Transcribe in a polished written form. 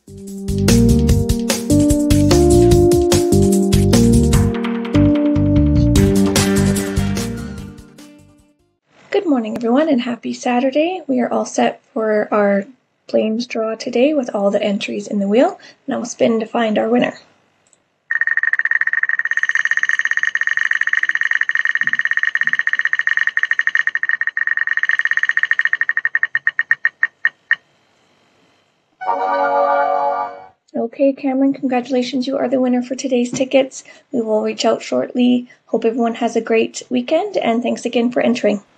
Good morning, everyone, and happy Saturday. We are all set for our planes draw today with all the entries in the wheel. Now we'll spin to find our winner. Okay, Cameron, congratulations. You are the winner for today's tickets. We will reach out shortly. Hope everyone has a great weekend, and thanks again for entering.